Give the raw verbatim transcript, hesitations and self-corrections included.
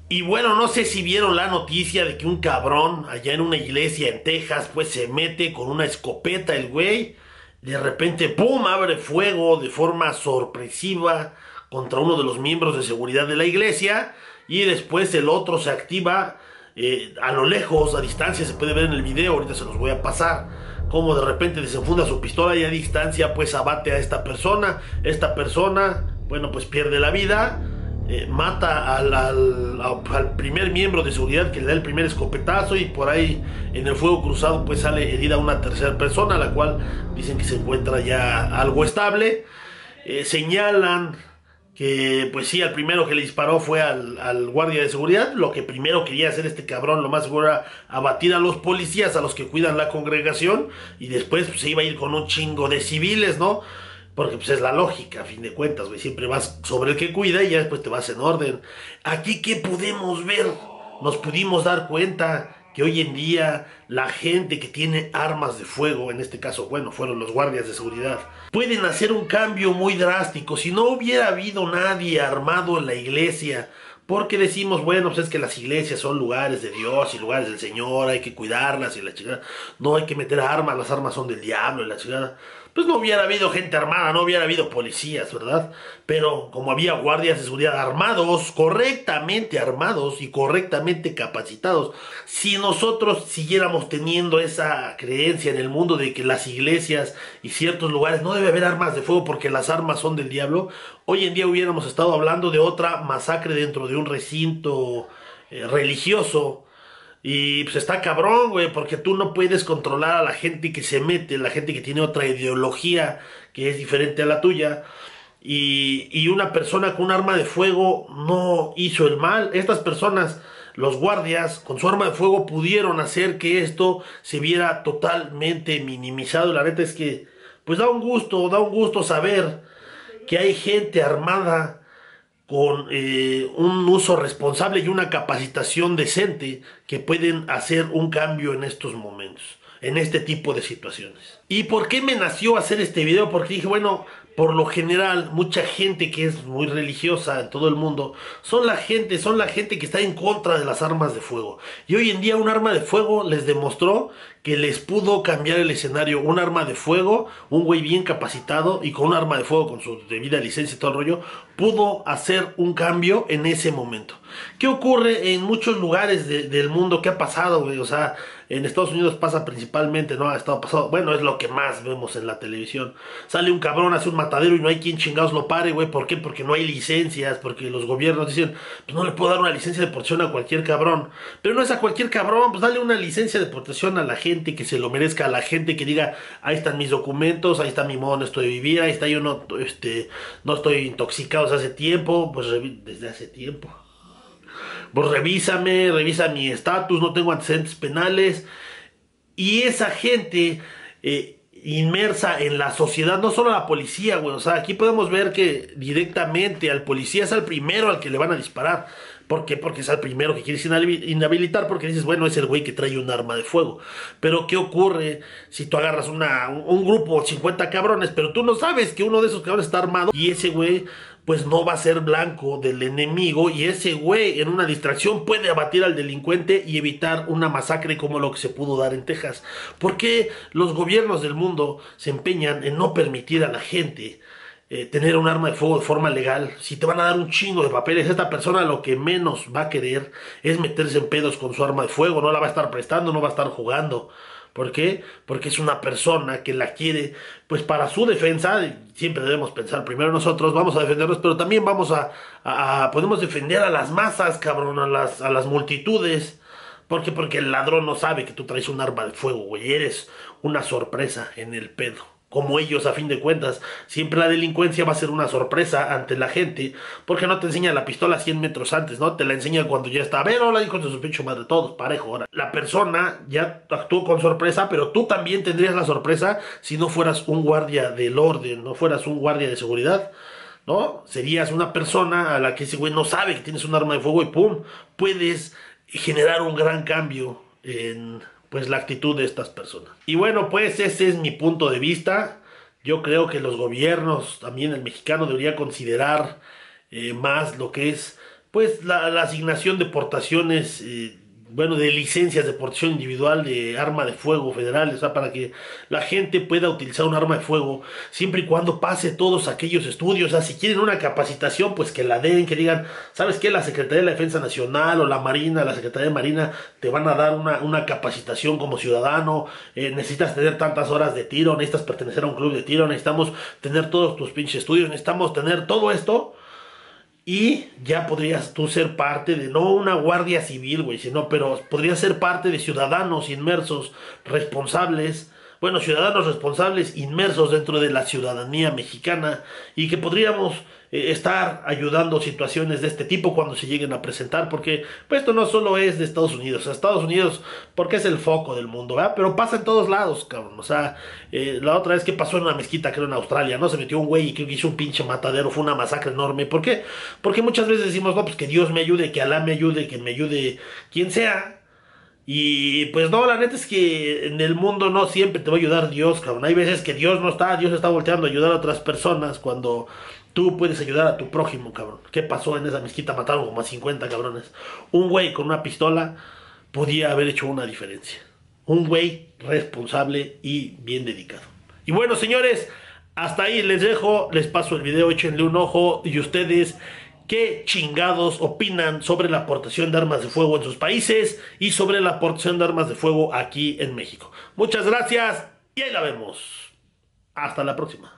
Y bueno, no sé si vieron la noticia de que un cabrón allá en una iglesia en Texas, pues se mete con una escopeta el güey. De repente, ¡pum!, abre fuego de forma sorpresiva contra uno de los miembros de seguridad de la iglesia. Y después el otro se activa eh, a lo lejos, a distancia, se puede ver en el video, ahorita se los voy a pasar. Como de repente desenfunda su pistola y a distancia pues abate a esta persona. Esta persona, bueno, pues pierde la vida. Eh, mata al, al, al primer miembro de seguridad que le da el primer escopetazo, y por ahí en el fuego cruzado pues sale herida una tercera persona, la cual dicen que se encuentra ya algo estable. Eh, señalan que pues sí, al primero que le disparó fue al, al guardia de seguridad. Lo que primero quería hacer este cabrón, lo más seguro, era abatir a los policías, a los que cuidan la congregación, y después pues, se iba a ir con un chingo de civiles, ¿no? Porque pues es la lógica, a fin de cuentas, güey. Siempre vas sobre el que cuida y ya después te vas en orden. Aquí, ¿qué podemos ver? Nos pudimos dar cuenta que hoy en día la gente que tiene armas de fuego, en este caso, bueno, fueron los guardias de seguridad, pueden hacer un cambio muy drástico. Si no hubiera habido nadie armado en la iglesia, porque decimos, bueno, pues es que las iglesias son lugares de Dios y lugares del Señor, hay que cuidarlas y la chingada, no hay que meter armas, las armas son del diablo y la chingada, pues no hubiera habido gente armada, no hubiera habido policías, ¿verdad? Pero como había guardias de seguridad armados, correctamente armados y correctamente capacitados, si nosotros siguiéramos teniendo esa creencia en el mundo de que las iglesias y ciertos lugares no debe haber armas de fuego porque las armas son del diablo, hoy en día hubiéramos estado hablando de otra masacre dentro de un recinto eh, religioso. Y pues está cabrón, güey, porque tú no puedes controlar a la gente que se mete, la gente que tiene otra ideología que es diferente a la tuya. Y, y una persona con un arma de fuego no hizo el mal. Estas personas, los guardias, con su arma de fuego pudieron hacer que esto se viera totalmente minimizado. La neta es que, pues da un gusto, da un gusto saber que hay gente armada con eh, un uso responsable y una capacitación decente que pueden hacer un cambio en estos momentos, en este tipo de situaciones. ¿Y por qué me nació hacer este video? Porque dije, bueno, por lo general, mucha gente que es muy religiosa en todo el mundo, son la gente, son la gente que está en contra de las armas de fuego. Y hoy en día un arma de fuego les demostró que les pudo cambiar el escenario. Un arma de fuego, un güey bien capacitado y con un arma de fuego con su debida licencia y todo el rollo, pudo hacer un cambio en ese momento. ¿Qué ocurre en muchos lugares de, del mundo? ¿Qué ha pasado, güey? O sea, en Estados Unidos pasa principalmente, ¿no? Ha estado pasado, bueno, es lo que más vemos en la televisión. Sale un cabrón, hace un matadero y no hay quien chingados lo pare, güey. ¿Por qué? Porque no hay licencias, porque los gobiernos dicen, pues no le puedo dar una licencia de protección a cualquier cabrón. Pero no es a cualquier cabrón, pues dale una licencia de protección a la gente que se lo merezca, a la gente que diga, ahí están mis documentos, ahí está mi modo honesto de vivir, ahí está, yo no, este, no estoy intoxicado desde hace tiempo, pues desde hace tiempo. Pues revísame, revisa mi estatus, no tengo antecedentes penales. Y esa gente eh, inmersa en la sociedad, no solo la policía, güey. O sea, aquí podemos ver que directamente al policía es al primero al que le van a disparar. ¿Por qué? Porque es al primero que quieres inhabilitar, porque dices, bueno, es el güey que trae un arma de fuego. Pero ¿qué ocurre si tú agarras una, un, un grupo de cincuenta cabrones, pero tú no sabes que uno de esos cabrones está armado y ese güey pues no va a ser blanco del enemigo, y ese güey en una distracción puede abatir al delincuente y evitar una masacre como lo que se pudo dar en Texas? ¿Por qué los gobiernos del mundo se empeñan en no permitir a la gente eh, tener un arma de fuego de forma legal? Si te van a dar un chingo de papeles, esta persona lo que menos va a querer es meterse en pedos con su arma de fuego, no la va a estar prestando, no va a estar jugando. ¿Por qué? Porque es una persona que la quiere, pues para su defensa. Siempre debemos pensar primero nosotros, vamos a defendernos, pero también vamos a, a, a podemos defender a las masas, cabrón, a las, a las multitudes. ¿Por qué? Porque el ladrón no sabe que tú traes un arma de fuego, güey, eres una sorpresa en el pedo. Como ellos, a fin de cuentas, siempre la delincuencia va a ser una sorpresa ante la gente, porque no te enseña la pistola cien metros antes, ¿no? Te la enseña cuando ya está, a ver, hola, hijos de su pinche madre, todos, parejo, ahora. La persona ya actuó con sorpresa, pero tú también tendrías la sorpresa si no fueras un guardia del orden, no fueras un guardia de seguridad, ¿no? Serías una persona a la que ese güey no sabe que tienes un arma de fuego y ¡pum! Puedes generar un gran cambio en pues la actitud de estas personas. Y bueno, pues ese es mi punto de vista. Yo creo que los gobiernos, también el mexicano, debería considerar eh, más lo que es pues la, la asignación de portaciones, eh, bueno, de licencias de portación individual de arma de fuego federal, o sea, para que la gente pueda utilizar un arma de fuego siempre y cuando pase todos aquellos estudios. O sea, si quieren una capacitación, pues que la den, que digan, ¿sabes qué? La Secretaría de la Defensa Nacional o la Marina, la Secretaría de Marina te van a dar una, una capacitación como ciudadano. Eh, necesitas tener tantas horas de tiro, necesitas pertenecer a un club de tiro, necesitamos tener todos tus pinches estudios, necesitamos tener todo esto. Y ya podrías tú ser parte de, no una guardia civil, güey, sino, pero podrías ser parte de ciudadanos inmersos, responsables, bueno, ciudadanos responsables inmersos dentro de la ciudadanía mexicana y que podríamos eh, estar ayudando situaciones de este tipo cuando se lleguen a presentar, porque pues, esto no solo es de Estados Unidos, o sea, Estados Unidos porque es el foco del mundo, ¿verdad? Pero pasa en todos lados, cabrón, o sea, eh, la otra vez que pasó en una mezquita, creo en Australia, ¿no? Se metió un güey y creo que hizo un pinche matadero, fue una masacre enorme. ¿Por qué? Porque muchas veces decimos, no, pues que Dios me ayude, que Alá me ayude, que me ayude quien sea. Y pues no, la neta es que en el mundo no siempre te va a ayudar Dios, cabrón. Hay veces que Dios no está, Dios está volteando a ayudar a otras personas cuando tú puedes ayudar a tu prójimo, cabrón. ¿Qué pasó en esa mezquita? Mataron como a cincuenta cabrones. Un güey con una pistola podía haber hecho una diferencia. Un güey responsable y bien dedicado. Y bueno, señores, hasta ahí les dejo, les paso el video, échenle un ojo. Y ustedes, ¿qué chingados opinan sobre la aportación de armas de fuego en sus países y sobre la aportación de armas de fuego aquí en México? Muchas gracias y ahí la vemos. Hasta la próxima.